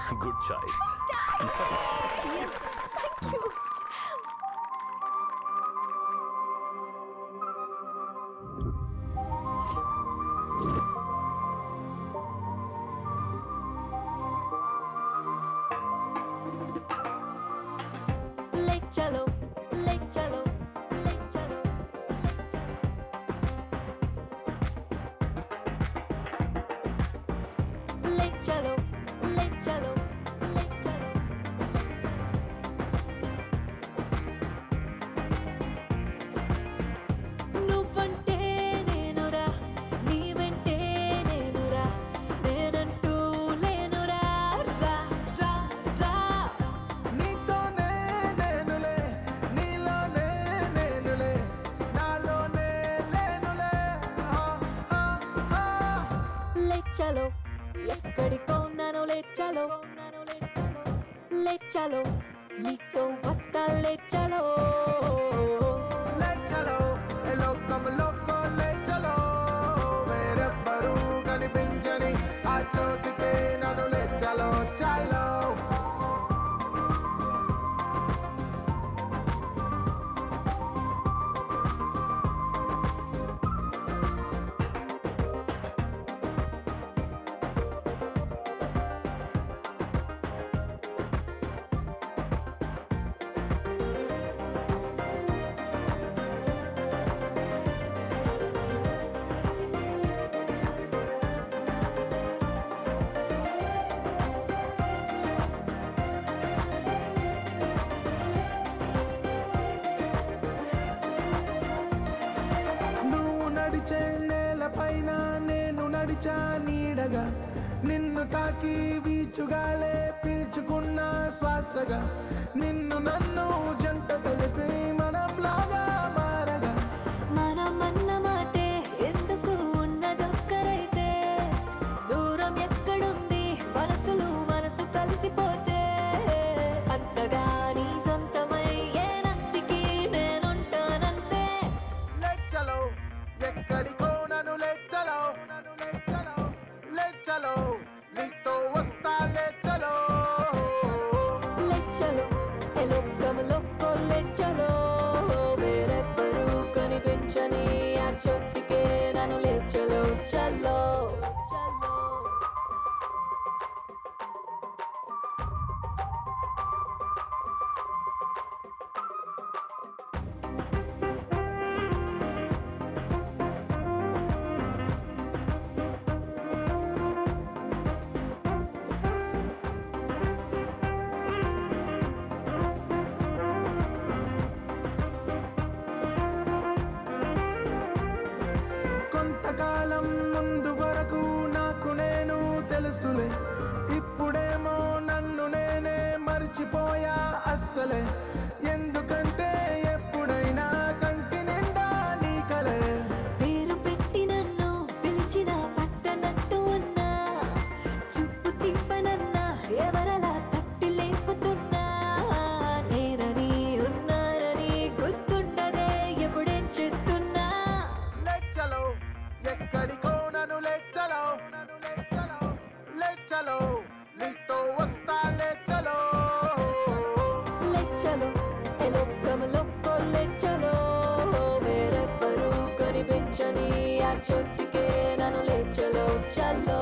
Good choice. Yes, thank you. ले चलो ले चलो ले चलो ले चलो ले चलो ले चलो నువ్వంటే నేనురా నీ వెంటే నేనురా నేనంటూ లేనురా రా రా రా నీతోనే నేనులే నీలోనే నేనులే నాలోనే లేనులే ले चलो ఎక్కడికో నన్ను ले चलो నీతో వస్తా ले चलो లే చలో ఏ లోకంలోకో లే చలో వేరెవ్వరూ కనిపించని ఆ చోటికే నన్ను లే చలో చలో నువ్వు నడిచే నేలపైన నేను నడిచా నీడగా నిన్ను తాకి వీచుగాలే పీల్చుకున్న శ్వాసగా నిన్ను నన్ను జంట కలిపి మనంలాగా మారగా మనమన్న మాటే ఎందుకు ఉన్నదొక్కరైతే దూరం ఎక్కడుంది మనసు కలిసిపోతే అంతగా నీ సొంతమయ్యేనంటికి నేనుంటానంతే లే చలో ఎక్కడికో నన్ను లే చలో లే చలో నీతో వస్తా లే చలో ले चलो ఏ లోకంలోకో ले चलो వేరెవ్వరూ కనిపించని ఆ చోటికే నన్ను ले चलो చలో చలో కొంతకాలం ముందు వరకు నాకు నేను తెలుసులే ఇప్పుడేమో నన్ను నేనే మర్చిపోయా అస్సలే ఎందుకంటే ఎప్పుడైనా కంటి నిండా నీ కలే పేరు పెట్టి నన్ను పిలిచిన పట్టనట్టు ఉన్నా చూపు తిప్పనన్నా ఎవరలా తట్టి లేపుతున్నా నేనని ఉన్నానని గుర్తుండదే ఎప్పుడేం చేస్తున్నా లే చలో ఎక్కడికో నన్ను లే చలో లే చలో నీతో వస్తా లే చలో ले चलो ఏ లోకంలోకో ले चलो వేరెవ్వరూ కనిపించని ఆ చోటికే నన్ను ले चलो చలో